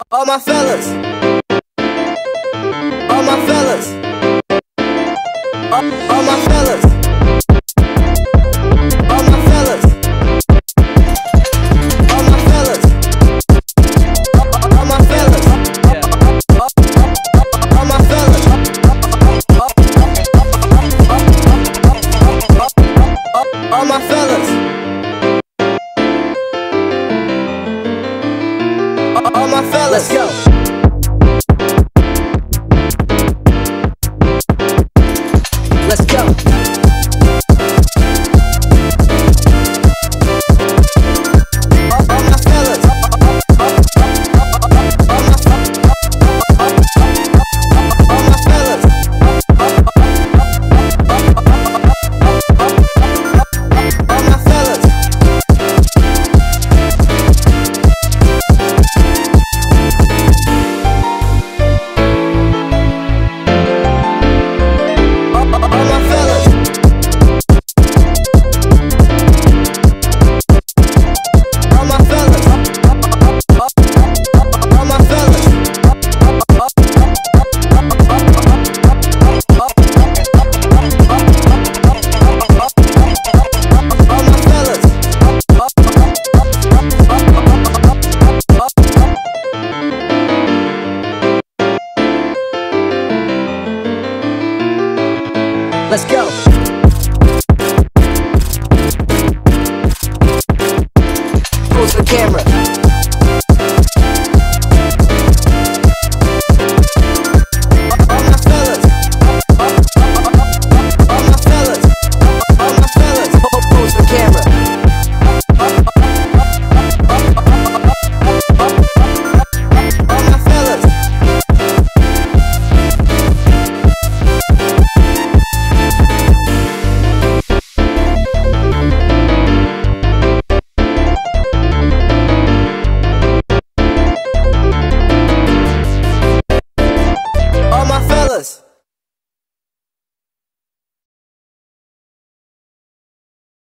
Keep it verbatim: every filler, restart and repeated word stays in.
All my fellas, all my fellas, all, all my fellas, all my fellas, all my fellas, all my fellas, all my fellas, all my fellas. All my fellas, let's go. Let's go. All, all my fellas. All, all, all, all my all my fellas. All my fellas. Let's go. Pose the camera.